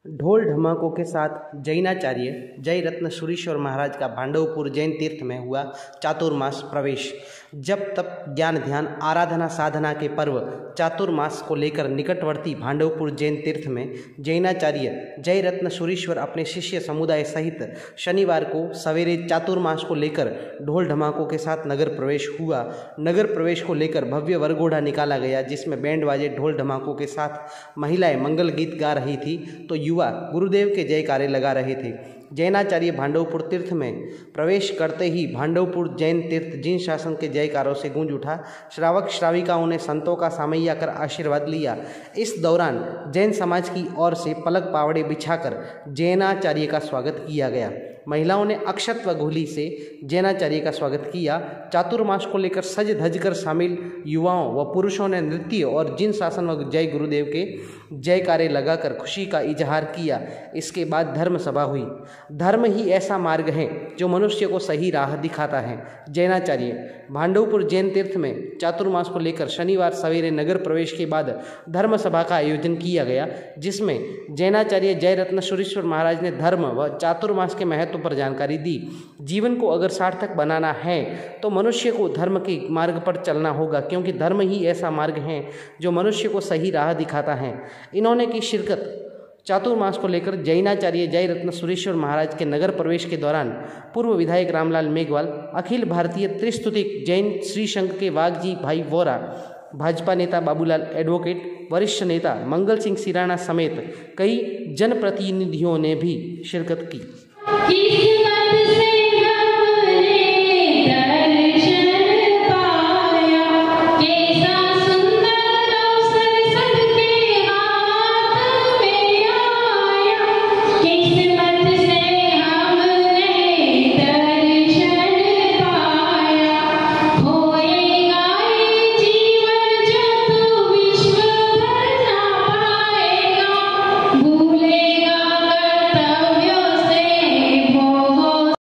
ढोल ढमाकों के साथ जैनाचार्य जय रत्न सुरीश्वर महाराज का भांडवपुर जैन तीर्थ में हुआ चातुर्मास प्रवेश। जब तप ज्ञान ध्यान आराधना साधना के पर्व चातुर्मास को लेकर निकटवर्ती भांडवपुर जैन तीर्थ में जैनाचार्य जय रत्न सुरीश्वर अपने शिष्य समुदाय सहित शनिवार को सवेरे चातुर्मास को लेकर ढोल ढमाकों के साथ नगर प्रवेश हुआ। नगर प्रवेश को लेकर भव्य वरघोड़ा निकाला गया, जिसमें बैंड बाजे ढोल ढमाकों के साथ महिलाएं मंगल गीत गा रही थी तो युवा गुरुदेव के जयकारे लगा रहे थे। जैनाचार्य भांडवपुर तीर्थ में प्रवेश करते ही भांडवपुर जैन तीर्थ जिन शासन के जयकारों से गूंज उठा। श्रावक श्राविकाओं ने संतों का सामैया कर आशीर्वाद लिया। इस दौरान जैन समाज की ओर से पलक पावड़े बिछाकर जैनाचार्य का स्वागत किया गया। महिलाओं ने अक्षत व घोली से जैनाचार्य का स्वागत किया। चातुर्मास को लेकर सज धज कर शामिल युवाओं व पुरुषों ने नृत्य और जिन शासन व जय गुरुदेव के जयकारे लगाकर खुशी का इजहार किया। इसके बाद धर्म सभा हुई। धर्म ही ऐसा मार्ग है जो मनुष्य को सही राह दिखाता है। जैनाचार्य भांडवपुर जैन तीर्थ में चातुर्मास को लेकर शनिवार सवेरे नगर प्रवेश के बाद धर्म सभा का आयोजन किया गया, जिसमें जैनाचार्य जय रत्न सुरीश्वर महाराज ने धर्म व चातुर्मास के महत्व पर जानकारी दी। जीवन को अगर सार्थक बनाना है तो मनुष्य को धर्म के मार्ग पर चलना होगा, क्योंकि धर्म ही ऐसा मार्ग है जो मनुष्य को सही राह दिखाता है। इन्होंने की शिरकत चातुर्मास को लेकर जैनाचार्य जय रत्न सुरेश्वर महाराज के नगर प्रवेश के दौरान पूर्व विधायक रामलाल मेघवाल, अखिल भारतीय त्रिस्तुतिक जैन श्री संघ के वाघजी भाई वोरा, भाजपा नेता बाबूलाल एडवोकेट, वरिष्ठ नेता मंगल सिंह सिराना समेत कई जनप्रतिनिधियों ने भी शिरकत की।